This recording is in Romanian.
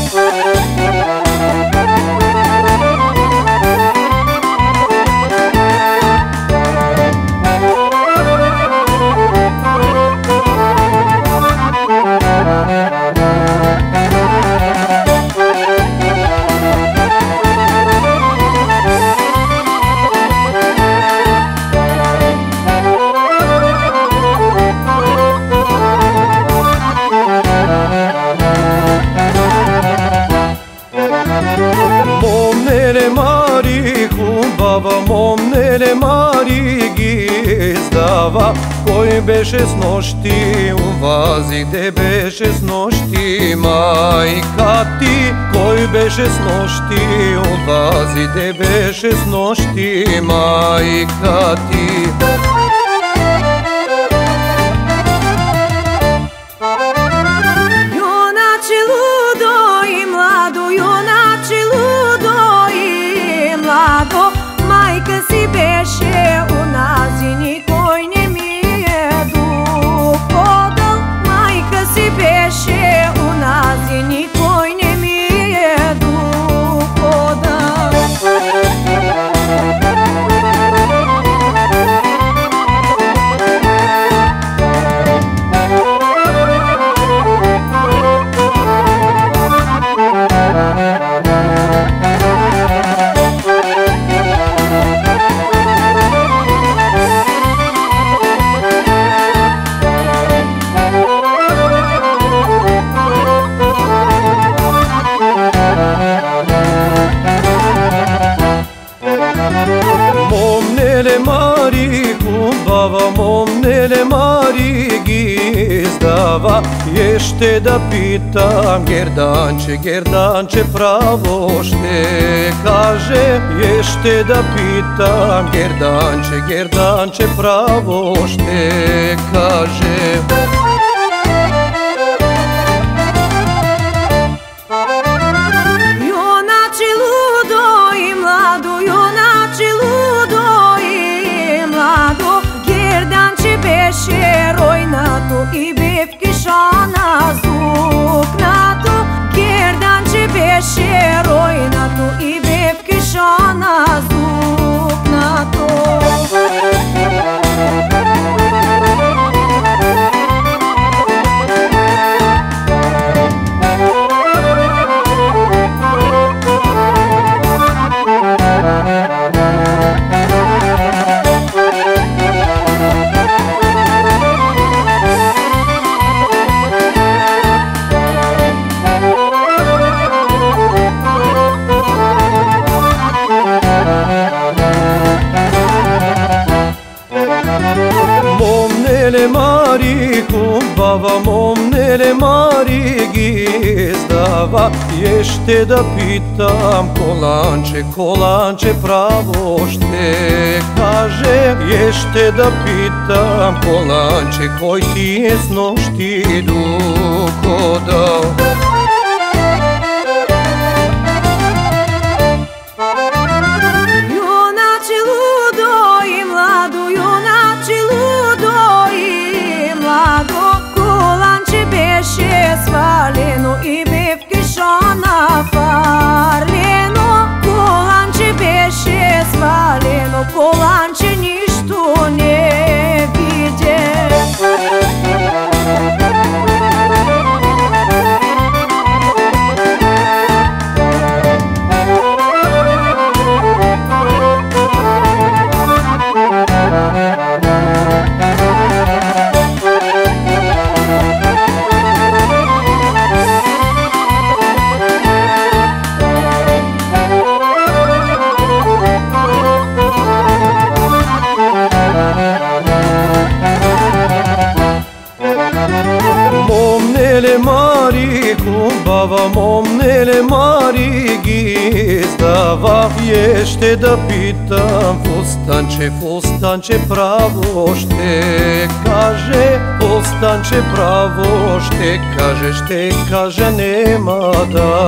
Momnele mari humbava, momnele mari gizdava, koji beše s nošti u vazi, gde beše s nošti majka ti, koji beše s nošti u vazi, gde beše s nošti majka ti. Majka si beše u nazini koji ne mi je duh podal. Majka si beše u nazini koji ne mi je duh podal. Momnele mari humbava, momnele mari gizdava, ješte da pitam gerdanče, gerdanče pravo šte kaže, ješte da pitam gerdanče, gerdanče pravo šte kaže. I bebki šana zuknato, gerdanče beše rojnato, i bebki šana zuknato. Momnele mari humbava, momnele mari gizdava, ješte da pitam kolanče, kolanče pravo šte kaže, ješte da pitam kolanče, koji ti je s nošti duh dao. Svaleno i bebki šana farleno, kolanče beše svaleno, kolanče ništo ne vide. Momnele mari humbava, momnele mari gizdava, ješte da pitam fustanče, fustanče pravo šte kaže, fustanče pravo šte kaže, nema da